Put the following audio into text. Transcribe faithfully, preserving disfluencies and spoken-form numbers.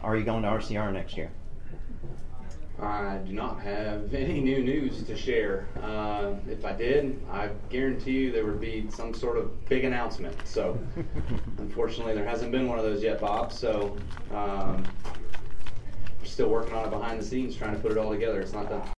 are you going to R C R next year? I do not have any new news to share. Uh, if I did, I guarantee you there would be some sort of big announcement. So, unfortunately, there hasn't been one of those yet, Bob. So, um, we're still working on it behind the scenes, trying to put it all together. It's not done.